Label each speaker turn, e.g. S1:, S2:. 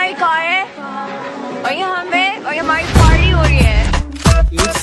S1: हमारी कार है और यहाँ हमारी पार्टी हो रही है।